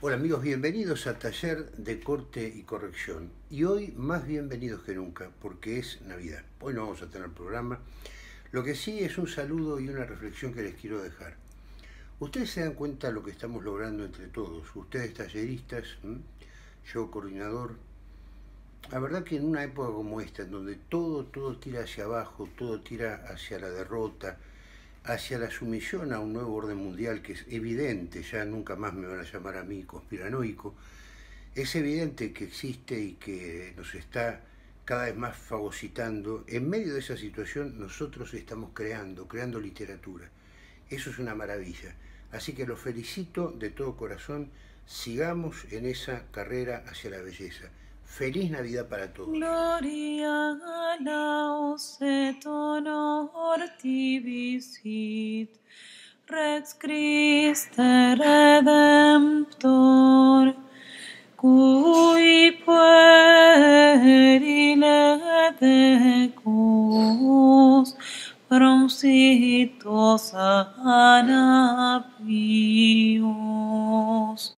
Hola amigos, bienvenidos a Taller de Corte y Corrección. Y hoy más bienvenidos que nunca, porque es Navidad. Hoy no vamos a tener programa. Lo que sí es un saludo y una reflexión que les quiero dejar. Ustedes se dan cuenta de lo que estamos logrando entre todos. Ustedes talleristas, yo coordinador. La verdad que en una época como esta, en donde todo tira hacia abajo, todo tira hacia la derrota, hacia la sumisión a un nuevo orden mundial que es evidente, ya nunca más me van a llamar a mí conspiranoico. Es evidente que existe y que nos está cada vez más fagocitando. En medio de esa situación nosotros estamos creando literatura. Eso es una maravilla. Así que los felicito de todo corazón. Sigamos en esa carrera hacia la belleza. Feliz Navidad para todos. Gloria laus et honor tibi sit, Rex Christe Redemptor, cui puerile decus proncitus anapius.